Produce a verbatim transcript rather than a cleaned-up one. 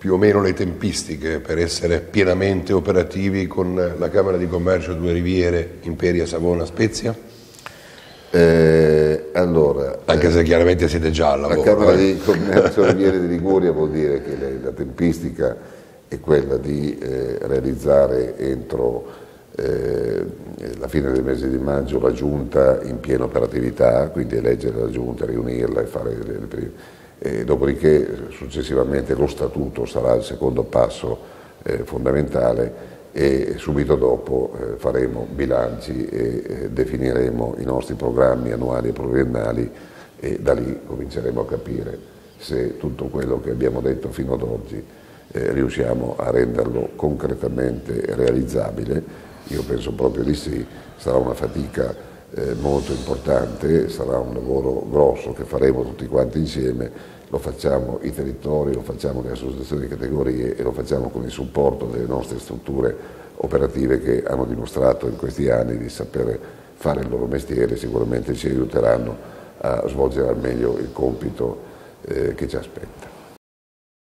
più o meno le tempistiche per essere pienamente operativi con la Camera di Commercio Due Riviere, Imperia, Savona, Spezia? Eh, allora, Anche se chiaramente siete già al lavoro. La Camera eh. di Commercio Riviere di Liguria vuol dire che le, la tempistica è quella di eh, realizzare entro eh, la fine del mese di maggio la Giunta in piena operatività, quindi eleggere la Giunta, riunirla e fare le, le prime. E dopodiché successivamente lo Statuto sarà il secondo passo eh, fondamentale e subito dopo eh, faremo bilanci e eh, definiremo i nostri programmi annuali e pluriennali e da lì cominceremo a capire se tutto quello che abbiamo detto fino ad oggi eh, riusciamo a renderlo concretamente realizzabile. Io penso proprio di sì, sarà una fatica eh, molto importante, sarà un lavoro grosso che faremo tutti quanti insieme. Lo facciamo i territori, lo facciamo le associazioni di categorie e lo facciamo con il supporto delle nostre strutture operative che hanno dimostrato in questi anni di sapere fare il loro mestiere, sicuramente ci aiuteranno a svolgere al meglio il compito eh, che ci aspetta.